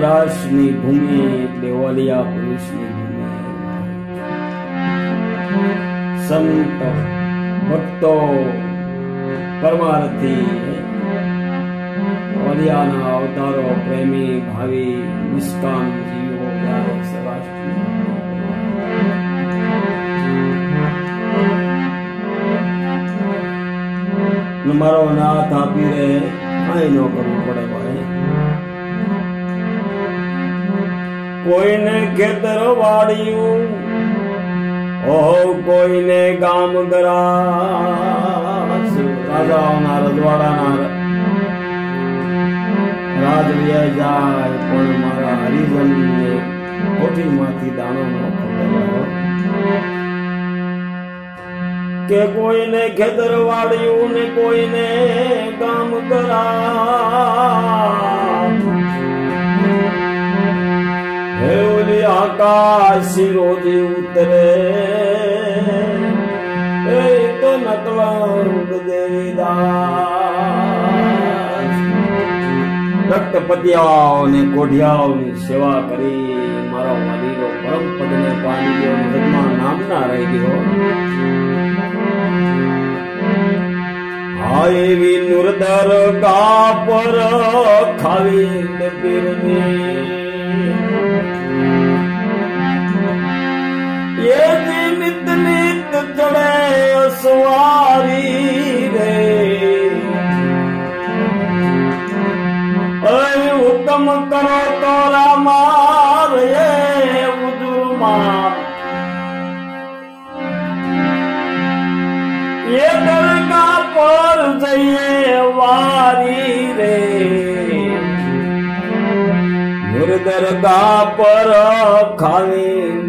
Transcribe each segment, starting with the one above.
कैलाशनी भूमि એટલે ઓલિયા પુરુષની ભૂમિ. સંત ભક્તો પરમાર્થી ઓલિયાના અવતારો પ્રેમી ભાવી નિષ્કામ જીવો જાય સૌરાષ્ટ્ર. મારો નાથ આપી રે કઈ ન કરવું પડે ભાઈ. કોઈને ખેતર વાળ્યું કોઈને ગામ ગરાસ. રાજાઓના રજવાડાના રાજવ્ય જાય પણ મારા હરિજનને કોઠીમાંથી દાણો ન ખવડાવો. કે કોઈને ખેતર વાળ્યું ને કોઈને ગામ ગરાસ. હે ઓલી આકાશ રોજી ઉતરે એ તો નકલંગ દેવીદાસ. રક્તપતિયાઓને કોઢિયાઓની સેવા કરી મારો મદીરો પરમ પદને પામી ગયો. જગમાં નામના રહી ગયો. હા એવી નુરદર ગા પર ખાવી પીરની ये नित नित चढ़े सवारी रे. हुक्म करो तो रामार ये उजुमा ये दरगाह पर जइए वारी रे. दरगाह पर खाविंद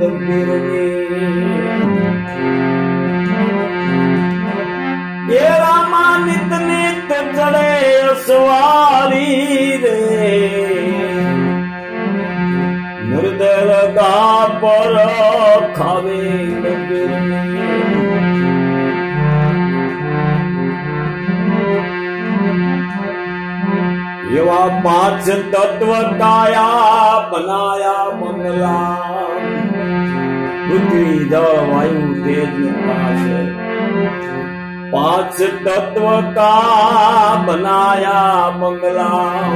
ये रामा नित नित चढ़े सवारी रे. दरगाह पर खाविंद एवा पांच तत्व काया बनाया मंगला. पृथ्वी जल वायु तेज आकाश. पांच तत्व का बनाया मंगला.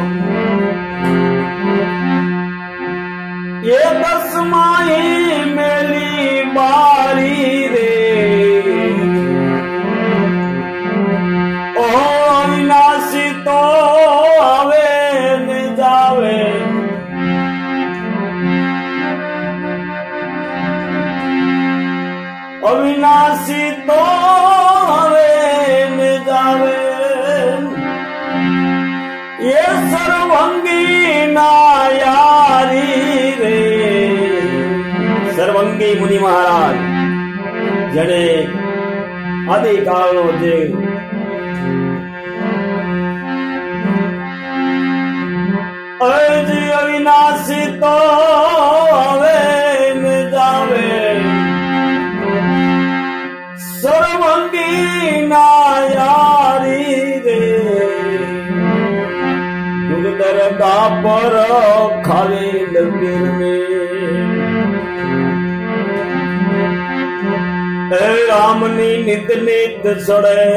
ये दसमाही मेली बारी रे. ओ विनाशी तो अविनाशी तो हवे न जावे. ये सर्वंगी नायारी रे. सर्वंगी मुनि महाराज जने आदिकाल जे अविनाशी तो हवे न जावे. सर्वंगी नायारी रे. दरगाह पर खाली लकीर में रामनी नित नित चढ़े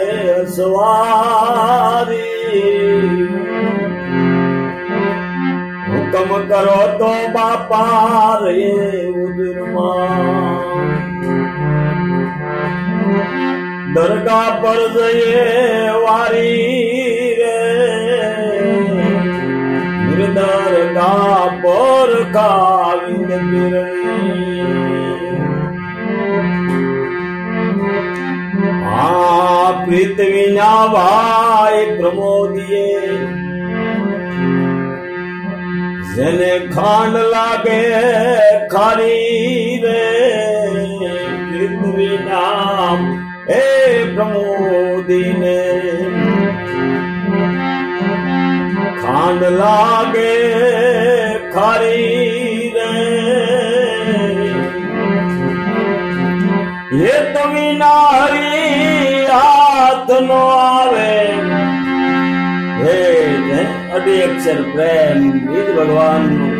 सवारी. हुक्म करो तो बापा रे उजुमा. दरगाह पर जइए वारी रे. दरगाह पर खाविंद पीरनी. हाँ पृथ्वी ना भाई प्रमोदिये જેને ખાંડ લાગે ખારી રે. પૃથ્વી નામ હે પ્રમોદીને ખાંડ લાગે ખારી રે. ये तो विनारी हाथ नो आवे हे अडी अक्षर प्रेम बीज भगवान नु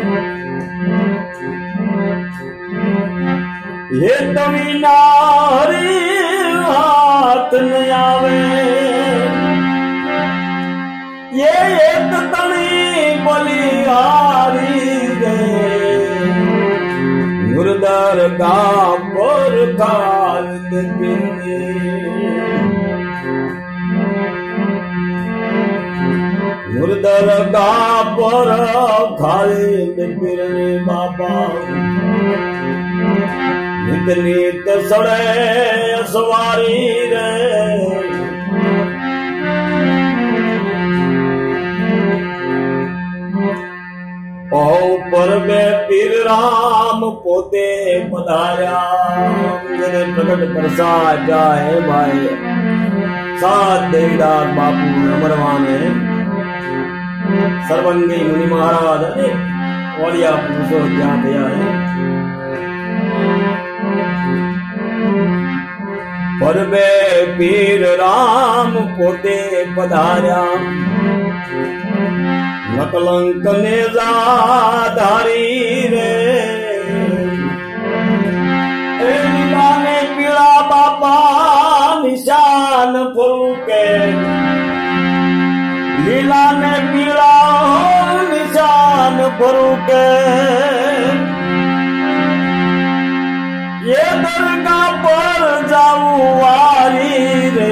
ये तभी नारी हाथ न आवे ये एक तनी बलिहारी रे गुरदर का पर खालिद बिने गुरदर का पर खालिद बिने बाबा नित नित सड़े सवारी रे पर में पीर राम पोते पधार्या मेरे प्रगट प्रसाद जाए भाई सात देवदास बापू अमरवाने सर्वंगी मुनि महाराज औलिया पुरुषों ज्ञात है पर में पीर राम पोते पधार्या नकलंक नेजाधारी रे लीला ने पीड़ा बापा निशान फूके लीला ने पीड़ा निशान फूके ये दरगाह पर जाऊं वारी रे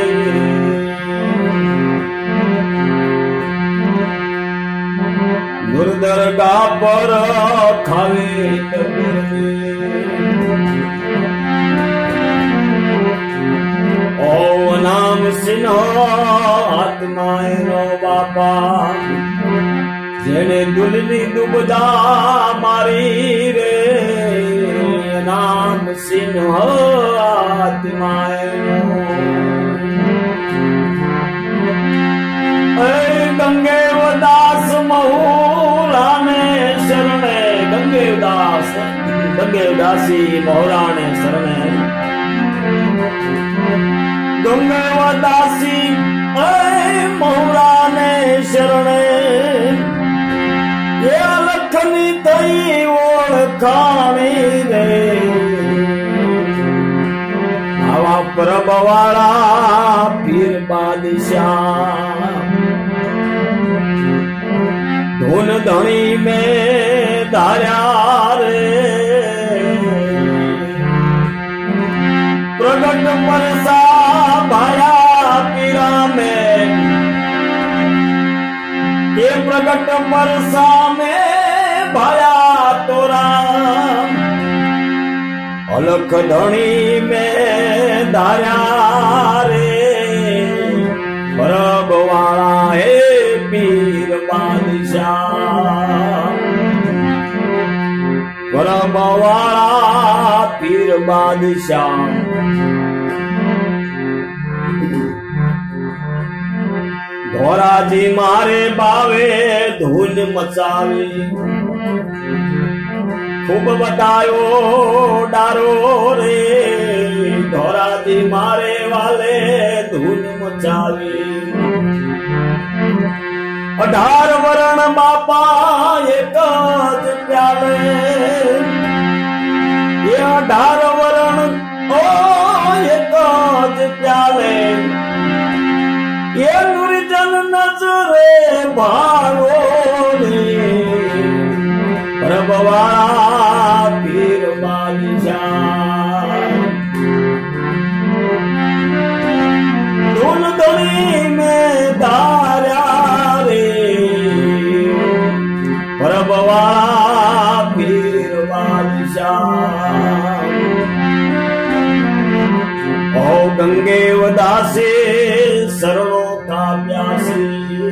दरगाह पर खावे ओ नाम सिन्हो आत्माए नो बापा जेने दुलनी दुबदा मारी रे नाम सिन्हो आत्माए नो गंगे दास महूला ने शरणे गंगे दासी महूला ने शरणे गंगे दासी महूला ने शरणे ये लखनी थई ओळखाणी रे आवा प्रभवाळा पीर बादशाह धून धनी में धार्या रे प्रगट परसा भाया पीरा में ये प्रगट परसा में भाया तोरा अलख धनी में धार्या रे परब वाला है पीर बादशाह परब वाला पीर बादशाह धोरा जी मारे बावे धूल मचावे खूब बतायो डारो रे धोरा जी मारे वाले धूल मचावे 18 वरण बापा एक ज प्याले ये 18 वरण ओ एक ज प्याले ये निर्जन नजरे भारो रे प्रभवा पीर बादशाह धूल धनी में धार्या प्रभवा पीर बादशाह ओ गंगे वदासे शरणों का प्यासी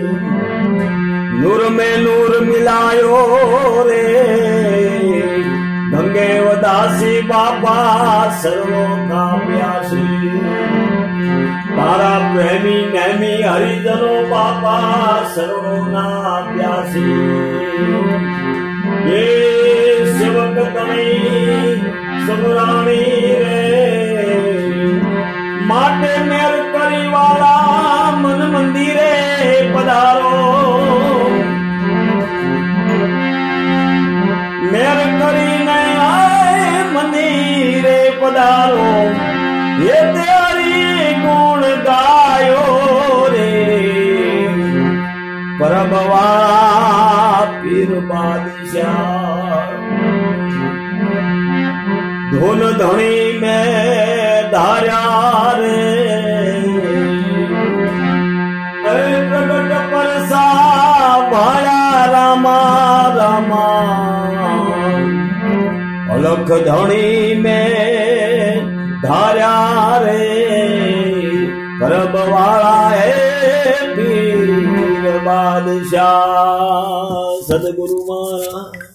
नूर में नूर मिलायो रे गंगे वदासी बाबा शरणों का प्यासी तारा प्रेमी नैमी हरिजनो बाबा शरणों ना प्यासी ये सेवक तनी सुमराणी रे माटे मेर करी वाला मन मंदिरे पधारो मेर करी ने आए मंदिर पधारो ये तेरी गुण गायो रे परबवा पीर बादशाह धुन धनी में धार्या रे प्रगट परसा भाया रामा रामा अलख धनी में धार्या रे परबवाड़ा है पीर बादशाह सदगुरु महाराज।